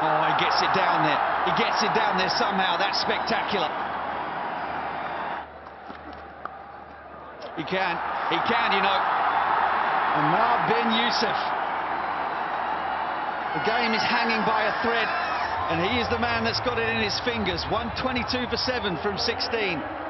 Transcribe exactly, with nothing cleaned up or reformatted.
Oh, he gets it down there. He gets it down there somehow. That's spectacular. He can. He can, you know. Omair bin Youssef. The game is hanging by a thread, and he is the man that's got it in his fingers. one twenty-two for seven from sixteen.